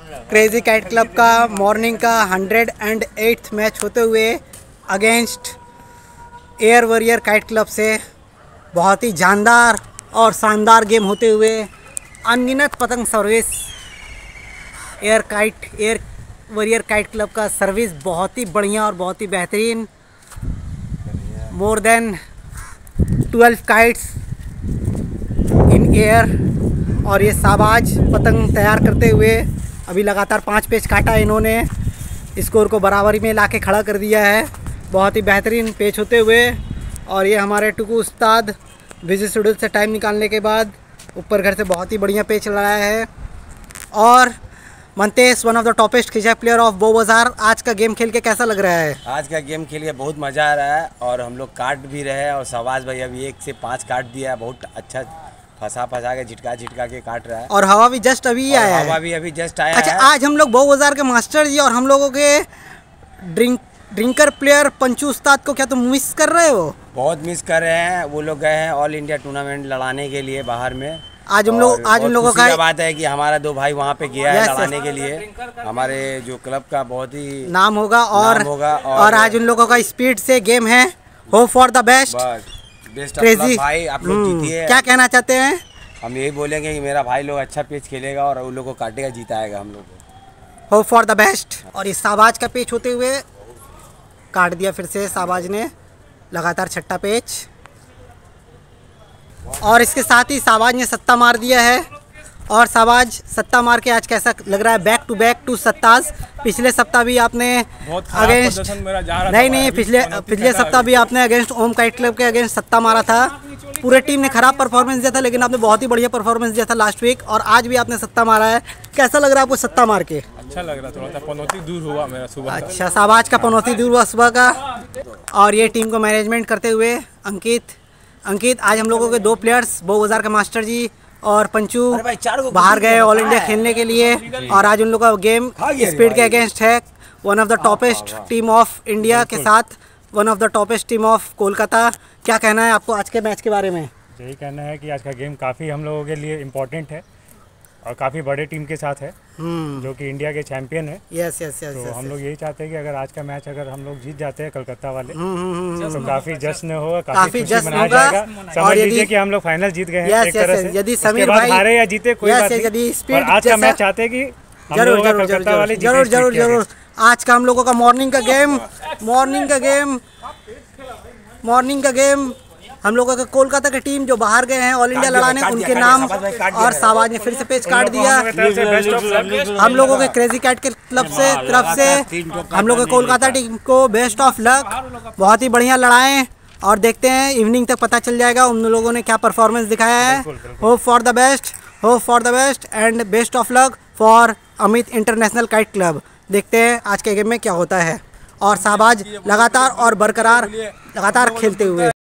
Crazy kite club का morning का 108th match होते हुए against air warrior kite club से बहुत ही जानदार और शानदार गेम होते हुए अनगिनत पतंग service air warrior kite club का सर्विस बहुत ही बढ़िया और बहुत ही बेहतरीन। More than 12 kites in air और ये शाहबाज पतंग तैयार करते हुए अभी लगातार 5 पेच काटा इन्होंने, स्कोर को बराबरी में लाके खड़ा कर दिया है। बहुत ही बेहतरीन पेच होते हुए और ये हमारे टुकू उस्ताद बिजी शेड्यूल से टाइम निकालने के बाद ऊपर घर से बहुत ही बढ़िया पेच लगाया है। और Mantesh, one of the toppest खिंचाई प्लेयर ऑफ बो बाजार, आज का गेम खेल के कैसा लग रहा है? आज का गेम खेल के बहुत मज़ा आ रहा है और हम लोग काट भी रहे हैं और शाहबाज भाई अभी 1 से 5 काट दिया है। बहुत अच्छा फंसा के झिटका के काट रहा है और हवा भी जस्ट अभी आया है। हवा भी अभी जस्ट आया अच्छा, है। आज हम लोग बो बाजार के मास्टर जी और हम लोगों के ड्रिंकर प्लेयर पंचू उस्ताद को क्या तुम मिस कर रहे हो? बहुत मिस कर रहे हैं। वो लोग गए हैं ऑल इंडिया टूर्नामेंट लड़ाने के लिए बाहर में। आज उन लोगों का बात है कि हमारा 2 भाई वहाँ पे गया है लड़ाने के लिए। हमारे जो क्लब का बहुत ही नाम होगा और आज उन लोगों का स्पीड से गेम है। Hope for the best crazy भाई, आप लोग जीतिए। क्या कहना चाहते हैं? हम यही बोलेंगे कि मेरा भाई लोग अच्छा पिच खेलेगा और उन लोगों को काटेगा, जीताएगा हम लोग को। Hope for the best. और इस शाहबाज का पेच होते हुए काट दिया फिर से शाहबाज ने, लगातार 6ठा पेच। और इसके साथ ही शाहबाज ने सत्ता मार दिया है और शाहबाज सत्ता मार के आज कैसा लग रहा है? बैक टू बैक 2 सत्तास। पिछले सप्ताह भी आपने अगेंस्ट पिछले सप्ताह भी आपने अगेंस्ट ओम काइट क्लब के अगेंस्ट सत्ता मारा था। पूरे टीम ने खराब परफॉर्मेंस दिया था लेकिन आपने बहुत ही बढ़िया परफॉर्मेंस दिया था लास्ट वीक और आज भी आपने सत्ता मारा है। कैसा लग रहा है आपको सत्ता मार के? अच्छा लग रहा, थोड़ा सा पनौती दूर हुआ मेरा सुबह। अच्छा, शाहबाज का पनौती दूर हुआ सुबह का। और ये टीम को मैनेजमेंट करते हुए अंकित, आज हम लोगों के 2 प्लेयर्स बो बाजार के मास्टर जी और पंचू बाहर गए ऑल इंडिया खेलने के लिए और आज उन लोगों का गेम स्पीड के अगेंस्ट है। One of the toppest team of India के साथ one of the toppest team of Kolkata. क्या कहना है आपको आज के मैच के बारे में? यही कहना है कि आज का गेम काफ़ी हम लोगों के लिए इम्पोर्टेंट है और काफ़ी बड़े टीम के साथ है जो कि इंडिया के चैंपियन है। यस। तो हम लोग यही चाहते हैं कि अगर आज का मैच अगर हम लोग जीत जाते हैं कलकत्ता वाले तो काफ़ी जश्न होगा, काफी जश्न मनाया जाएगा। समझ लीजिए कि हम लोग फाइनल जीत गए हैं एक तरह से। यदि समीर भाई हारे या जीते कोई बात नहीं, आज का मैच चाहते हैं कि जरूर आज का हम लोगों का मॉर्निंग का गेम हम लोगों का कोलकाता की टीम जो बाहर गए हैं ऑल इंडिया लड़ाने, उनके नाम और शाहबाज ने फिर से पेच काट दिया। हम लोगों के क्रेजी काइट के क्लब से तरफ से हम लोग के कोलकाता टीम को बेस्ट ऑफ लक। बहुत ही बढ़िया लड़ाएं और देखते हैं इवनिंग तक पता चल जाएगा उन लोगों ने क्या परफॉर्मेंस दिखाया है। Hope for the best and best of luck for Amit international kite club. देखते हैं आज के गेम में क्या होता है और शाहबाज लगातार और बरकरार खेलते हुए।